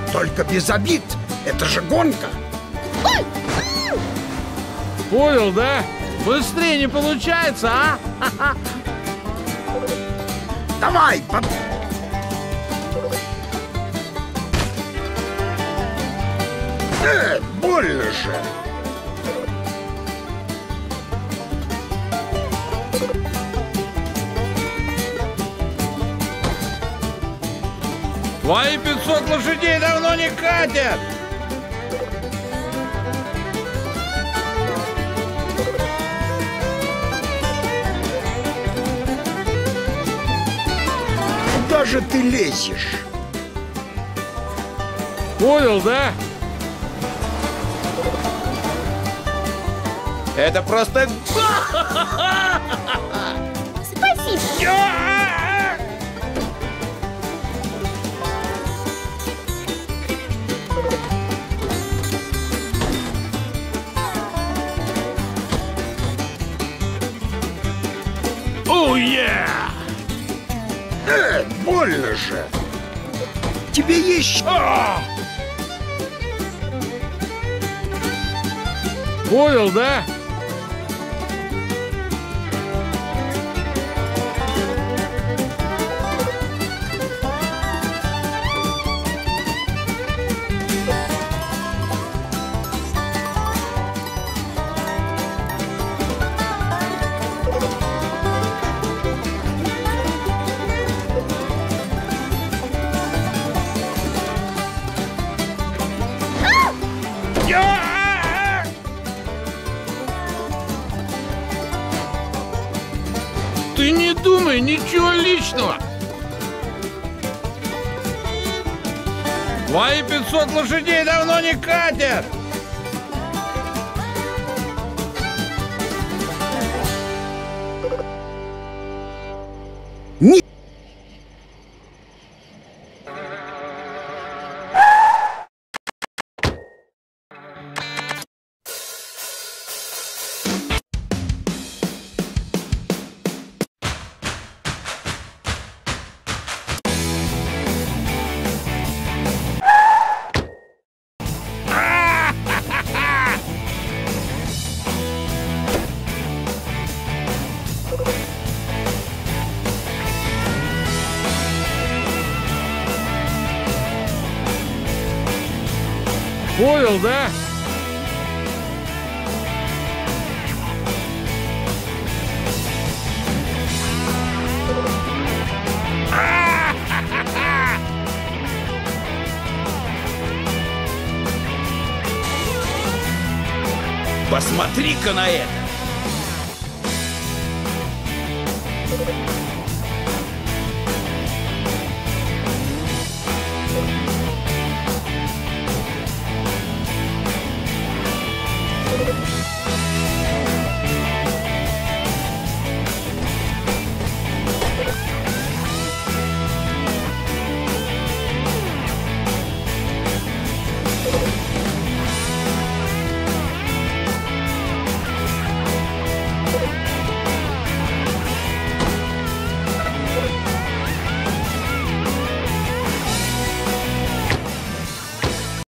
Только без обид. Это же гонка. Понял, да? Быстрее не получается, а? Давай, больно же. Твои 500 лошадей давно не катят! Куда же ты лезешь? Понял, да? Это просто... Спасибо. Больно же. Тебе еще... Понял, да? Ты не думай, ничего личного. Твои 500 лошадей давно не катят. Не... Понял, да? Посмотри-ка на это!